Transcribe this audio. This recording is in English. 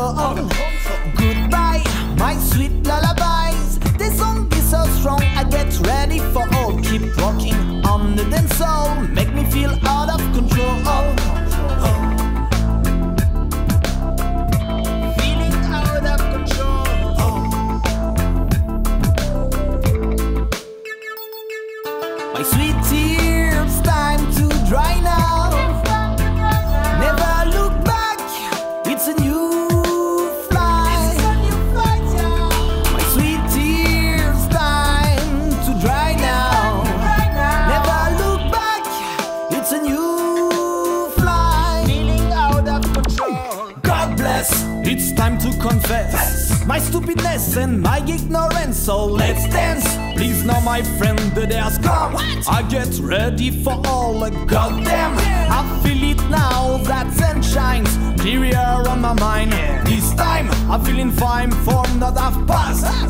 control. Goodbye, my sweet lullabies. This song is so strong, I get ready for all. Keep rocking on the dance hall, make me feel out of control. Feeling out of control. My sweet tears, time to dry now. Never look back, it's a new flight. My sweet tears, time to dry now. Never look back, it's a new flight. Feeling out of control. God bless, it's time to confess my stupidness and my ignorance. So let's dance, please now my friend, the day has come. I get ready for all the goddamn. I feel it now, that sunshine's clear on my mind. This time I'm feeling fine for not half past.